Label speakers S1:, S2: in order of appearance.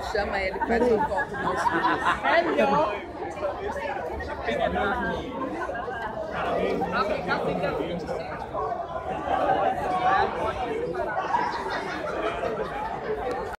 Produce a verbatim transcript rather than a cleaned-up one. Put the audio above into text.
S1: chama ele, faz uma foto no nosso
S2: Melhor.
S1: vídeo.